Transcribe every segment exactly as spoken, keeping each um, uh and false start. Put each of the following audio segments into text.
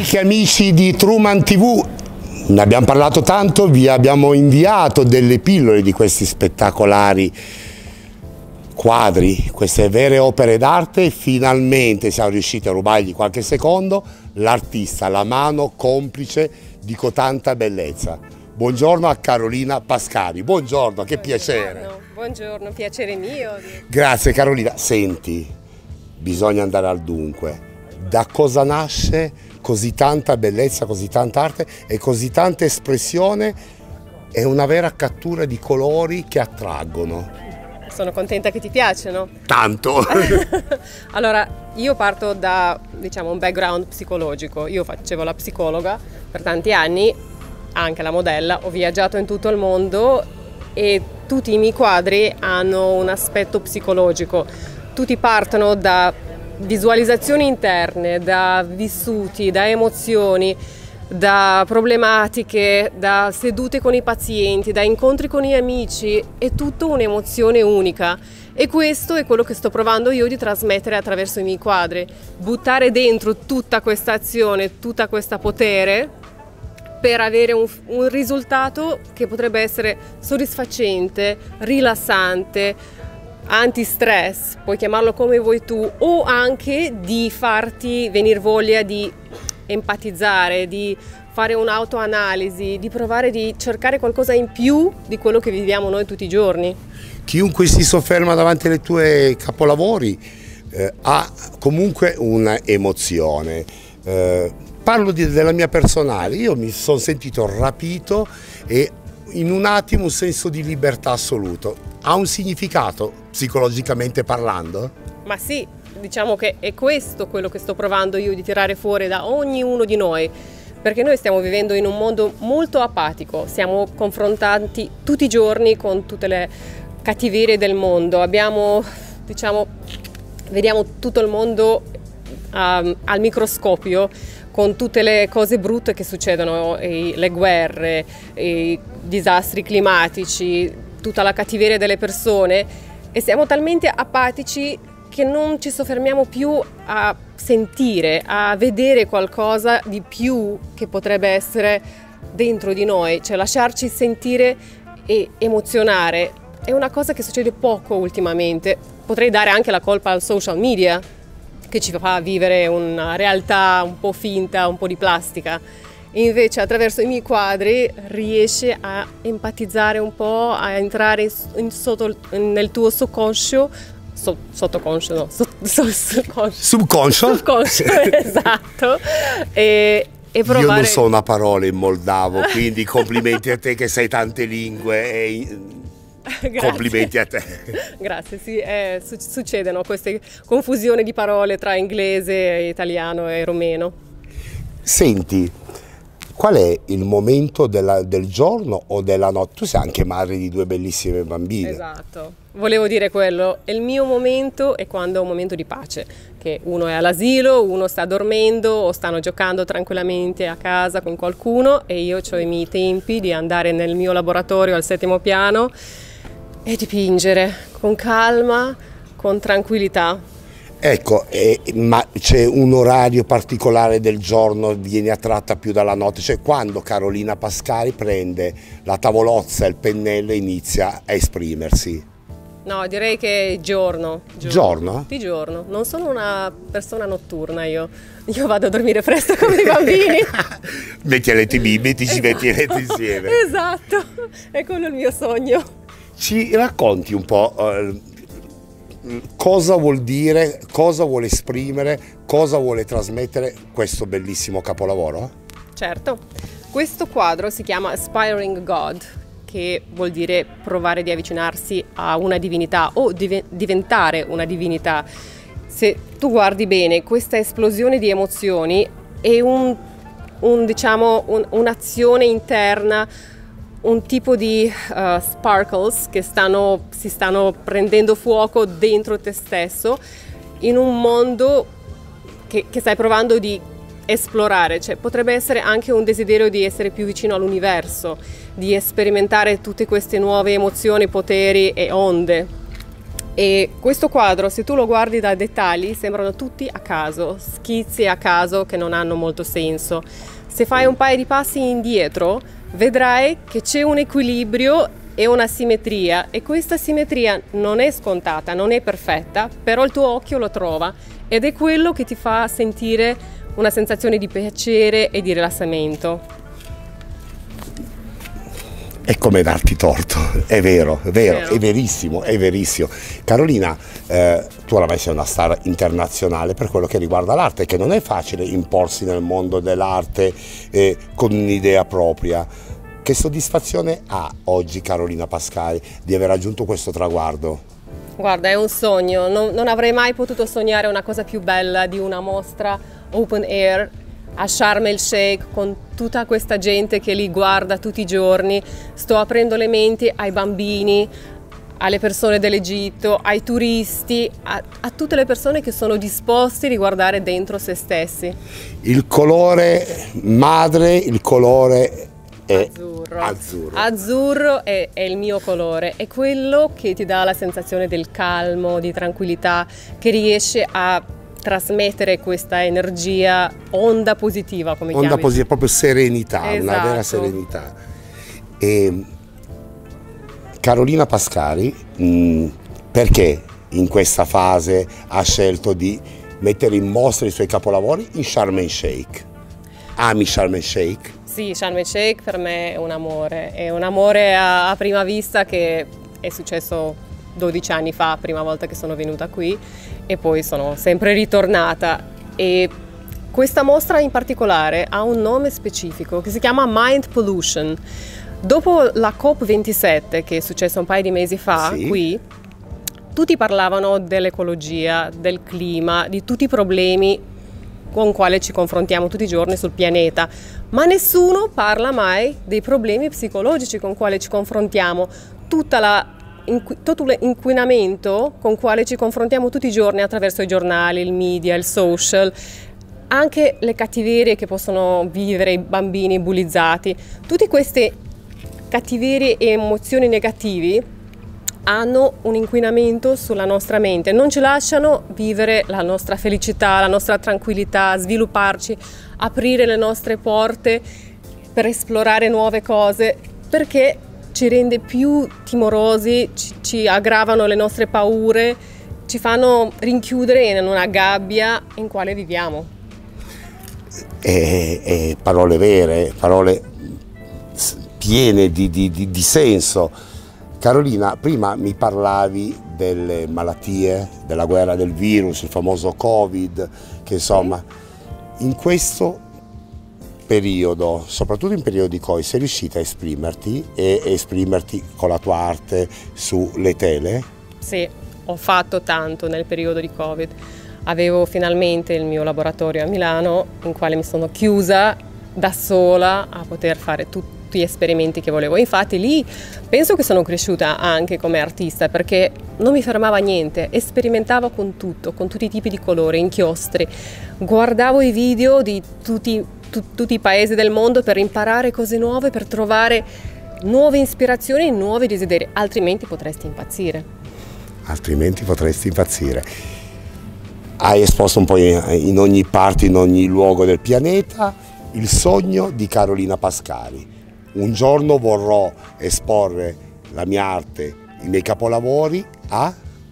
Amiche e amici di Truman T V, ne abbiamo parlato tanto, vi abbiamo inviato delle pillole di questi spettacolari quadri, queste vere opere d'arte. Finalmente siamo riusciti a rubargli qualche secondo, l'artista, la mano complice di cotanta bellezza. Buongiorno a Carolina Pascari, buongiorno, che Buongiorno. piacere. Buongiorno, piacere mio. Grazie Carolina. Senti, bisogna andare al dunque. Da cosa nasce così tanta bellezza, così tanta arte e così tanta espressione? È una vera cattura di colori che attraggono. Sono contenta che ti piacciono. Tanto! Allora, io parto da, diciamo, un background psicologico. Io facevo la psicologa per tanti anni, anche la modella, ho viaggiato in tutto il mondo e tutti i miei quadri hanno un aspetto psicologico. Tutti partono da visualizzazioni interne, da vissuti, da emozioni, da problematiche, da sedute con i pazienti, da incontri con gli amici. È tutta un'emozione unica e questo è quello che sto provando io di trasmettere attraverso i miei quadri, buttare dentro tutta questa azione, tutta questa potere per avere un, un risultato che potrebbe essere soddisfacente, rilassante, anti-stress, puoi chiamarlo come vuoi tu, o anche di farti venire voglia di empatizzare, di fare un'autoanalisi, di provare di cercare qualcosa in più di quello che viviamo noi tutti i giorni. Chiunque si sofferma davanti ai tuoi capolavori eh, ha comunque un'emozione. Eh, parlo di, della mia personale, io mi sono sentito rapito e in un attimo un senso di libertà assoluto. Ha un significato psicologicamente parlando? Ma sì, diciamo che è questo quello che sto provando io di tirare fuori da ognuno di noi, perché noi stiamo vivendo in un mondo molto apatico, siamo confrontati tutti i giorni con tutte le cattiverie del mondo, abbiamo, diciamo, vediamo tutto il mondo um, al microscopio, con tutte le cose brutte che succedono, le guerre, i disastri climatici, tutta la cattiveria delle persone, e siamo talmente apatici che non ci soffermiamo più a sentire, a vedere qualcosa di più che potrebbe essere dentro di noi, cioè lasciarci sentire e emozionare. È una cosa che succede poco ultimamente. Potrei dare anche la colpa al social media, che ci fa vivere una realtà un po' finta, un po' di plastica. Invece attraverso i miei quadri riesce a empatizzare un po', a entrare in, in sotto, nel tuo socconscio, so, sottoconscio no, so, so, subconscio. Subconscio? Subconscio, esatto. E, e provare... Io non so una parola in moldavo, quindi complimenti a te che sai tante lingue. E... complimenti a te. Grazie, sì, eh, succedono queste confusioni di parole tra inglese, italiano e romeno. Senti, qual è il momento della, del giorno o della notte? Tu sei anche madre di due bellissime bambine. Esatto, volevo dire quello. Il mio momento è quando è un momento di pace, che uno è all'asilo, uno sta dormendo o stanno giocando tranquillamente a casa con qualcuno e io ho i miei tempi di andare nel mio laboratorio al settimo piano e dipingere con calma, con tranquillità. Ecco, eh, ma c'è un orario particolare del giorno, viene attratta più dalla notte? Cioè quando Carolina Pascari prende la tavolozza e il pennello e inizia a esprimersi? No, direi che giorno. Giorno? Giorno? Tutti giorno. Non sono una persona notturna io. Io vado a dormire presto come i bambini. Metti a letto i bimbi, ti ci metti a letto insieme. Esatto, è quello il mio sogno. Ci racconti un po' uh, cosa vuol dire, cosa vuole esprimere, cosa vuole trasmettere questo bellissimo capolavoro? Certo, questo quadro si chiama Aspiring God, che vuol dire provare di avvicinarsi a una divinità o div- diventare una divinità. Se tu guardi bene, questa esplosione di emozioni è un, un, diciamo, un, un'azione interna, un tipo di uh, sparkles che stanno, si stanno prendendo fuoco dentro te stesso in un mondo che, che stai provando di esplorare, cioè potrebbe essere anche un desiderio di essere più vicino all'universo, di sperimentare tutte queste nuove emozioni, poteri e onde. E questo quadro, se tu lo guardi dai dettagli, sembrano tutti a caso, schizzi a caso che non hanno molto senso. Se fai un paio di passi indietro, vedrai che c'è un equilibrio e una simmetria, e questa simmetria non è scontata, non è perfetta, però il tuo occhio lo trova ed è quello che ti fa sentire una sensazione di piacere e di rilassamento. È come darti torto, è vero, è vero, Vero. è verissimo, è verissimo. Carolina, eh, tu oramai sei una star internazionale per quello che riguarda l'arte, che non è facile imporsi nel mondo dell'arte eh, con un'idea propria. Che soddisfazione ha oggi Carolina Pascali di aver raggiunto questo traguardo? Guarda, è un sogno, non, non avrei mai potuto sognare una cosa più bella di una mostra open air a Sharm el Sheikh con tutta questa gente che li guarda tutti i giorni. Sto aprendo le menti ai bambini, alle persone dell'Egitto, ai turisti, a, a tutte le persone che sono disposti a riguardare dentro se stessi. Il colore madre, il colore è Azzurro. azzurro. Azzurro è, è il mio colore, è quello che ti dà la sensazione del calmo, di tranquillità, che riesce a trasmettere questa energia, onda positiva, come Onda chiami. positiva, proprio serenità, una Esatto. vera serenità. E Carolina Pascali, mh, perché in questa fase ha scelto di mettere in mostra i suoi capolavori in Sharm el Sheikh? Ami Sharm el Sheikh? Sì, Sharm el Sheikh per me è un amore, è un amore a, a prima vista che è successo dodici anni fa, prima volta che sono venuta qui, e poi sono sempre ritornata. E questa mostra in particolare ha un nome specifico che si chiama Mind Pollution. Dopo la COP ventisette, che è successa un paio di mesi fa, Sì. qui, tutti parlavano dell'ecologia, del clima, di tutti i problemi con quali ci confrontiamo tutti i giorni sul pianeta, ma nessuno parla mai dei problemi psicologici con quali ci confrontiamo, tutta la tutto l'inquinamento con quale ci confrontiamo tutti i giorni attraverso i giornali, il media, il social, anche le cattiverie che possono vivere i bambini bullizzati. Tutte queste cattiverie e emozioni negativi hanno un inquinamento sulla nostra mente, non ci lasciano vivere la nostra felicità, la nostra tranquillità, svilupparci, aprire le nostre porte per esplorare nuove cose, perché ci rende più timorosi, ci, ci aggravano le nostre paure, ci fanno rinchiudere in una gabbia in quale viviamo. E, e parole vere, parole piene di, di, di, di senso. Carolina, prima mi parlavi delle malattie, della guerra del virus, il famoso Covid, che insomma in questo periodo, soprattutto in periodi di Covid, sei riuscita a esprimerti e esprimerti con la tua arte sulle tele? Sì, ho fatto tanto nel periodo di Covid. Avevo finalmente il mio laboratorio a Milano, in quale mi sono chiusa da sola a poter fare tutti gli esperimenti che volevo. Infatti lì penso che sono cresciuta anche come artista, perché non mi fermava niente, sperimentavo con tutto, con tutti i tipi di colori, inchiostri, guardavo i video di tutti tutti i paesi del mondo per imparare cose nuove, per trovare nuove ispirazioni e nuovi desideri, altrimenti potresti impazzire. Altrimenti potresti impazzire. Hai esposto un po' in ogni parte, in ogni luogo del pianeta, il sogno di Carolina Pascali. Un giorno vorrò esporre la mia arte, i miei capolavori a?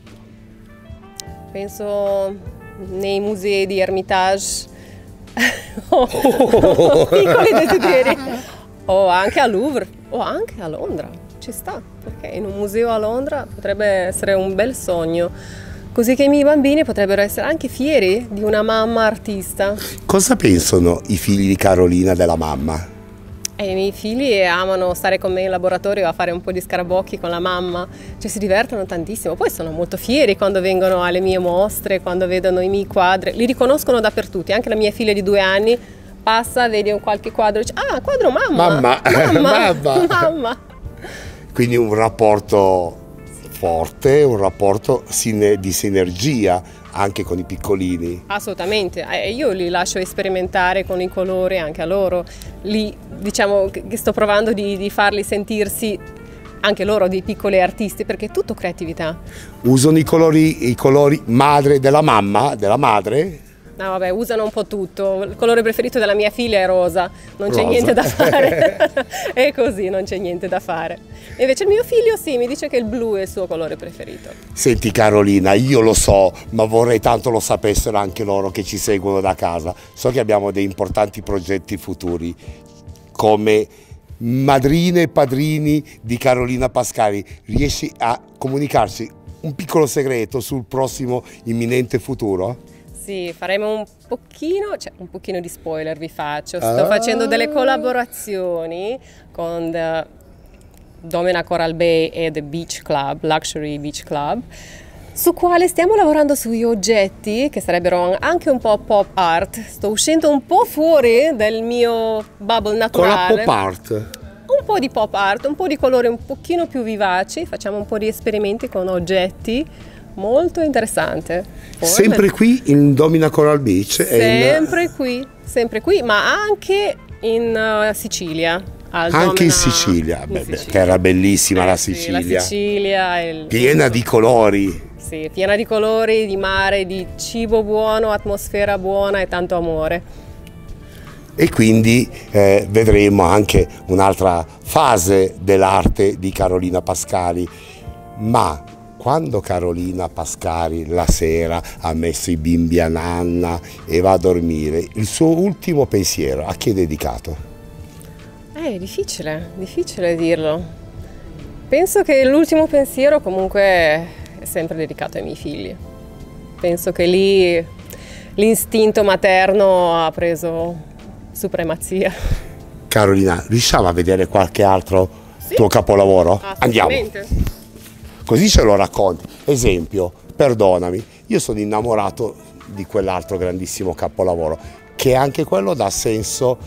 Penso nei musei di Hermitage, o oh, piccoli desideri, o anche al Louvre, o anche a Londra, ci sta, perché in un museo a Londra potrebbe essere un bel sogno, così che i miei bambini potrebbero essere anche fieri di una mamma artista. Cosa pensano i figli di Carolina della mamma? E i miei figli amano stare con me in laboratorio a fare un po' di scarabocchi con la mamma, cioè si divertono tantissimo, poi sono molto fieri quando vengono alle mie mostre, quando vedono i miei quadri, li riconoscono dappertutto, anche la mia figlia di due anni passa, vede un qualche quadro e dice ah, quadro mamma, Mamma, mamma, mamma. mamma. Quindi un rapporto forte, un rapporto di sinergia anche con i piccolini. Assolutamente, eh, io li lascio sperimentare con i colori anche a loro, li, diciamo che sto provando di, di farli sentirsi anche loro dei piccoli artisti, perché è tutto creatività. Usano i colori, i colori madre della mamma, della madre? No, vabbè, usano un po' tutto. Il colore preferito della mia figlia è rosa, non c'è Rosa. niente da fare. È così, non c'è niente da fare. E invece il mio figlio sì, mi dice che il blu è il suo colore preferito. Senti Carolina, io lo so, ma vorrei tanto lo sapessero anche loro che ci seguono da casa. So che abbiamo dei importanti progetti futuri, come madrine e padrini di Carolina Pascali. Riesci a comunicarci un piccolo segreto sul prossimo imminente futuro? Sì, faremo un pochino, cioè un pochino di spoiler vi faccio. Sto Ah. facendo delle collaborazioni con the Domina Coral Bay e The Beach Club, Luxury Beach Club, su quale stiamo lavorando sugli oggetti che sarebbero anche un po' pop art. Sto uscendo un po' fuori del mio bubble Con la naturale. pop art? Un po' di pop art, un po' di colori un pochino più vivaci, facciamo un po' di esperimenti con oggetti, molto interessante. Poi, Sempre qui in Domina Coral Beach? Sempre in... qui, sempre qui, ma anche in uh, Sicilia. Al Anche Domina- in Sicilia, in Beh, Sicilia. terra bellissima Eh la sì, Sicilia, la Sicilia è il- piena di colori. Sì, piena di colori, di mare, di cibo buono, atmosfera buona e tanto amore. E quindi eh, vedremo anche un'altra fase dell'arte di Carolina Pascali. Ma quando Carolina Pascali la sera ha messo i bimbi a nanna e va a dormire, il suo ultimo pensiero a chi è dedicato? Eh, È difficile, difficile dirlo. Penso che l'ultimo pensiero comunque è sempre dedicato ai miei figli. Penso che lì l'istinto materno ha preso supremazia. Carolina, riusciamo a vedere qualche altro Sì. tuo capolavoro? Andiamo, Assolutamente. così ce lo racconti. Esempio, perdonami, io sono innamorato di quell'altro grandissimo capolavoro, che anche quello dà senso.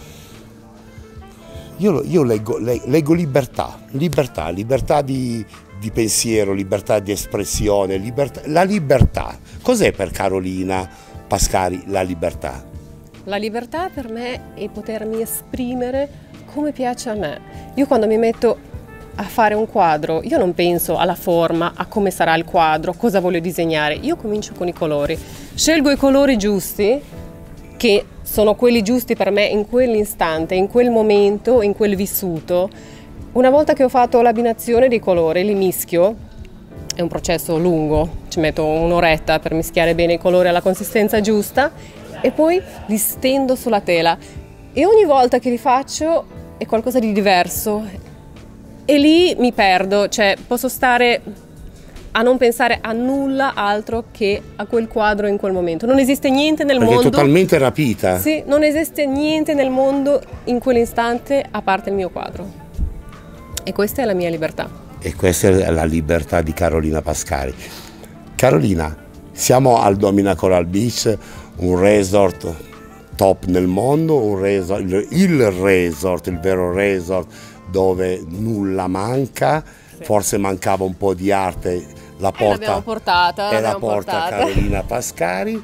Io, io leggo, le- leggo libertà, libertà, libertà di, di pensiero, libertà di espressione, libertà, la libertà. Cos'è per Carolina Pascali la libertà? La libertà per me è potermi esprimere come piace a me. Io quando mi metto a fare un quadro, io non penso alla forma, a come sarà il quadro, cosa voglio disegnare. Io comincio con i colori. Scelgo i colori giusti, che sono quelli giusti per me in quell'istante, in quel momento, in quel vissuto. Una volta che ho fatto l'abbinazione dei colori, li mischio. È un processo lungo, ci metto un'oretta per mischiare bene i colori alla consistenza giusta e poi li stendo sulla tela e ogni volta che li faccio è qualcosa di diverso e lì mi perdo, cioè posso stare a non pensare a nulla altro che a quel quadro in quel momento. Non esiste niente nel Perché mondo. è totalmente rapita. Sì, non esiste niente nel mondo in quell'istante a parte il mio quadro. E questa è la mia libertà. E questa è la libertà di Carolina Pascali. Carolina, siamo al Domina Coral Beach, un resort top nel mondo, un resort, il, il resort, il vero resort dove nulla manca, Sì. forse mancava un po' di arte, la Eh, l'abbiamo porta, portata, e la l'abbiamo porta portata. Carolina Pascali.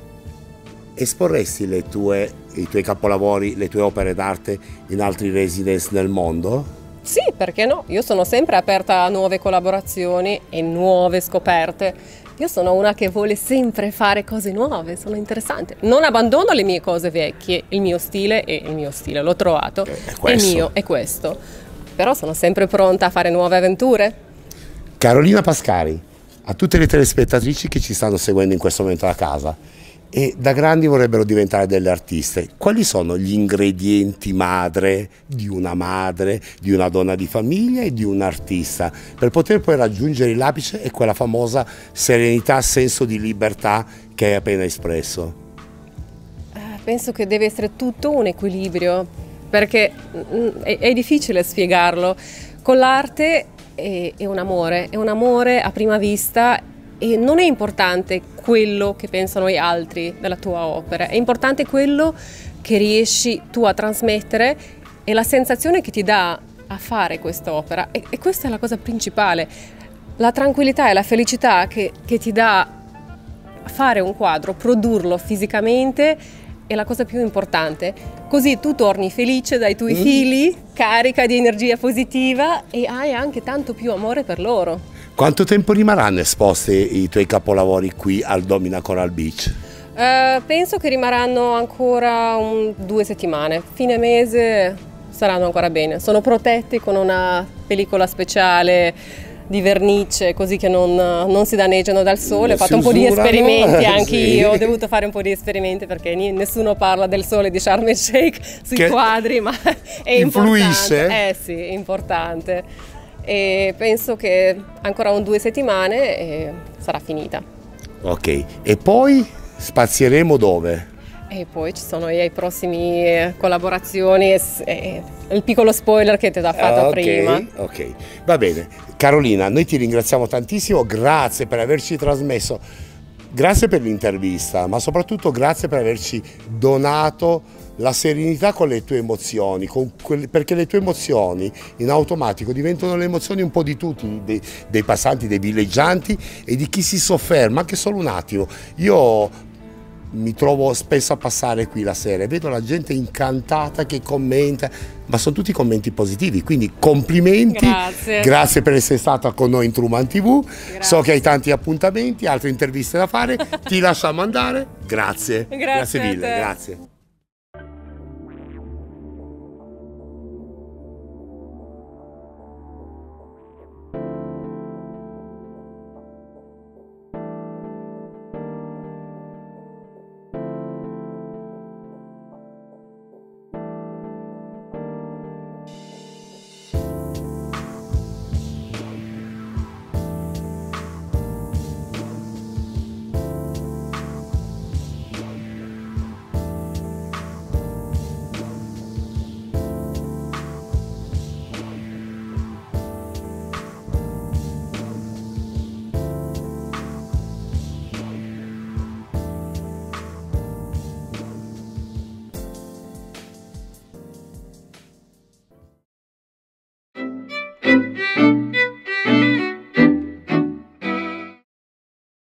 Esporresti le tue, i tuoi capolavori, le tue opere d'arte in altri residence nel mondo? Sì, perché no? Io sono sempre aperta a nuove collaborazioni e nuove scoperte. Io sono una che vuole sempre fare cose nuove, sono interessante. Non abbandono le mie cose vecchie, il mio stile è il mio stile, l'ho trovato, È è questo. mio, è questo. Però sono sempre pronta a fare nuove avventure. Carolina Pascali, a tutte le telespettatrici che ci stanno seguendo in questo momento a casa e da grandi vorrebbero diventare delle artiste, quali sono gli ingredienti madre di una madre, di una donna di famiglia e di un artista per poter poi raggiungere l'apice e quella famosa serenità, senso di libertà che hai appena espresso? Eh, Penso che deve essere tutto un equilibrio, perché mm, è, è difficile spiegarlo. Con l'arte è, è un amore, è un amore a prima vista e non è importante quello che pensano gli altri della tua opera, è importante quello che riesci tu a trasmettere e la sensazione che ti dà a fare quest'opera. E, e questa è la cosa principale, la tranquillità e la felicità che, che ti dà fare un quadro, produrlo fisicamente è la cosa più importante, così tu torni felice dai tuoi Mm. figli, carica di energia positiva e hai anche tanto più amore per loro. Quanto tempo rimarranno esposti i tuoi capolavori qui al Domina Coral Beach? Eh, penso che rimarranno ancora un- due settimane, fine mese saranno ancora bene, sono protetti con una pellicola speciale di vernice così che non, non si danneggiano dal sole. Ho fatto un po' di usurano, esperimenti anche sì. io, ho dovuto fare un po' di esperimenti perché ni- nessuno parla del sole di Sharm el Sheikh sui Che quadri, ma è influisce? importante. Eh sì, è importante. E penso che ancora un due settimane e sarà finita. Ok, e poi spazieremo dove? E poi ci sono i prossimi eh, collaborazioni e, s- e il piccolo spoiler che ti ho fatto Ah, ok, prima. ok, va bene. Carolina, noi ti ringraziamo tantissimo, grazie per averci trasmesso, grazie per l'intervista, ma soprattutto grazie per averci donato la serenità con le tue emozioni, con quelle- perché le tue emozioni in automatico diventano le emozioni un po' di tutti, dei, dei passanti, dei villeggianti e di chi si sofferma anche solo un attimo. Io mi trovo spesso a passare qui la sera e vedo la gente incantata che commenta, ma sono tutti commenti positivi, quindi complimenti. Grazie. Grazie per essere stata con noi in Truman tivù. Grazie. So che hai tanti appuntamenti, altre interviste da fare, ti lasciamo andare. Grazie. Grazie a mille, te. grazie.